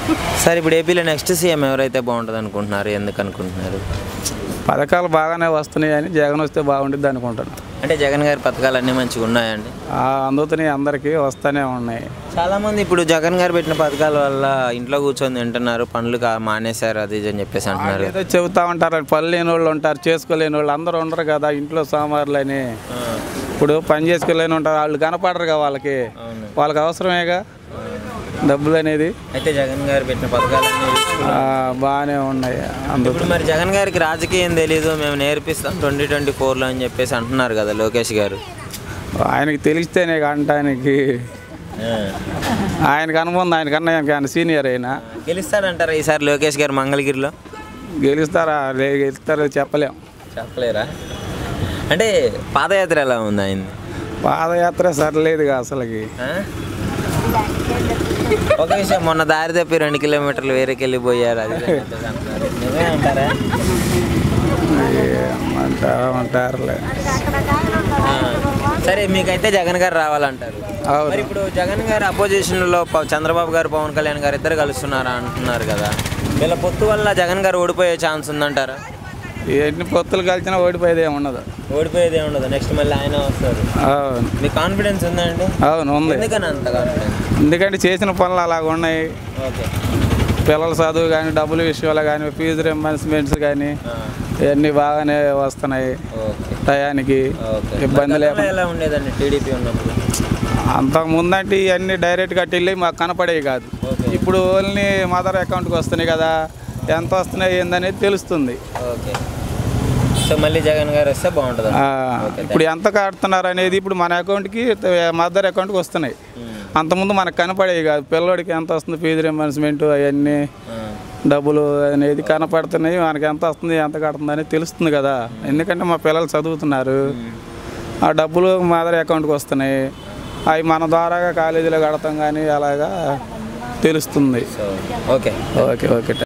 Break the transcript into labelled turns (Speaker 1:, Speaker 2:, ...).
Speaker 1: Sir ఇప్పుడు ఏపీలో next CM ఎవరైతే బాగుంటుంది అనుకుంటున్నారు, ఎందుకు అనుకుంటున్నారు?
Speaker 2: పథకాలు బాగానే వస్తున్నాయని జగన్ వస్తే బాగుంటుంది అనుకుంటున్నాను.
Speaker 1: అంటే జగన్ గారి పథకాలు అన్నీ మంచిగా ఉన్నాయండి?
Speaker 2: అందుతున్నాయి, అందరికీ వస్తూనే ఉన్నాయి.
Speaker 1: చాలామంది ఇప్పుడు జగన్ గారు పెట్టిన పథకాల వల్ల ఇంట్లో కూర్చొని తింటున్నారు, పనులు మానేశారు అది ఇది అని చెప్పేసి అంటున్నారు.
Speaker 2: ఏదో చెబుతూ ఉంటారు, పని లేని వాళ్ళు ఉంటారు, చేసుకోలేని వాళ్ళు అందరూ ఉండరు కదా ఇంట్లో సోమవారులని. ఇప్పుడు పని చేసుకోలేని ఉంటారు, వాళ్ళు కనపడరుగా, వాళ్ళకి అవసరమేగా డబ్బులు అనేది.
Speaker 1: అయితే జగన్ గారు పెట్టిన పథకాలు
Speaker 2: బాగానే ఉన్నాయి.
Speaker 1: ఇప్పుడు మరి జగన్ గారికి రాజకీయం తెలీదు, మేము నేర్పిస్తాం 2024లో అని చెప్పేసి అంటున్నారు కదా లోకేష్ గారు.
Speaker 2: ఆయనకి తెలిస్తేనే అంటానికి, ఆయనకు అనుబంధం, ఆయనకన్నా ఆయన సీనియర్ అయినా.
Speaker 1: గెలుస్తాడంటారా ఈసారి లోకేష్ గారు మంగళగిరిలో?
Speaker 2: గెలుస్తారో
Speaker 1: చెప్పలేరా? అంటే పాదయాత్ర ఎలా ఉంది ఆయన?
Speaker 2: పాదయాత్ర సరలేదుగా అసలుకి.
Speaker 1: ఒక విషయం, మొన్న దారి తప్పి 2 కిలోమీటర్లు వేరేకి వెళ్ళిపోయారు, అది అంటారా?
Speaker 2: అంటారులే.
Speaker 1: సరే, మీకైతే జగన్ గారు రావాలంటారు. మరి ఇప్పుడు జగన్ గారు అపోజిషన్లో చంద్రబాబు గారు, పవన్ కళ్యాణ్ గారు ఇద్దరు కలుస్తున్నారా అంటున్నారు కదా, వీళ్ళ పొత్తు వల్ల జగన్ గారు ఓడిపోయే ఛాన్స్ ఉందంటారా?
Speaker 2: ఎన్ని పొత్తులు కలిసినా ఓడిపోయేది ఏముండదు.
Speaker 1: నెక్స్ట్ మళ్ళీ ఆయన వస్తారు. మీ కాన్ఫిడెన్స్ ఉందండి?
Speaker 2: అవును, ఉంది.
Speaker 1: ఎందుకని అంత కాన్ఫిడెన్స్?
Speaker 2: ఎందుకంటే చేసిన పనులు అలాగ ఉన్నాయి.
Speaker 1: ఓకే.
Speaker 2: పిల్లల చదువు కానీ, డబ్బుల విషయాలు కానీ, ఫీజు రింబర్స్మెంట్స్ కానీ ఇవన్నీ బాగానే వస్తున్నాయి టయానికి. ఇబ్బంది లేకుండా.
Speaker 1: ఎలా ఉండేదండి టీడీపీ ఉన్నప్పుడు?
Speaker 2: అంతకుముందంటే ఇవన్నీ డైరెక్ట్గా వెళ్ళి మాకు కనపడేవి కాదు. ఇప్పుడు ఓన్లీ మదర్ అకౌంట్కి వస్తున్నాయి కదా, ఎంత వస్తున్నాయి ఏందనేది తెలుస్తుంది.
Speaker 1: ఓకే. సో మళ్ళీ జగన్ గారు వస్తే బాగుంటుంది.
Speaker 2: ఇప్పుడు ఎంత కడుతున్నారు అనేది ఇప్పుడు మన అకౌంట్కి, మదర్ అకౌంట్కి వస్తున్నాయి. అంతకుముందు మనకు కనపడేవి కాదు. పిల్లోడికి ఎంత వస్తుంది, ఫీజు రింబర్స్మెంట్ అవన్నీ డబ్బులు అనేది కనపడుతున్నాయి. మనకి ఎంత వస్తుంది, ఎంత కడుతుంది అనేది తెలుస్తుంది కదా. ఎందుకంటే మా పిల్లలు చదువుతున్నారు, ఆ డబ్బులు మదర్ అకౌంట్కి వస్తున్నాయి. అవి మన ద్వారాగా కాలేజీలో కడతాం కానీ అలాగా తెలుస్తుంది.
Speaker 1: ఓకే.
Speaker 2: ఓకే.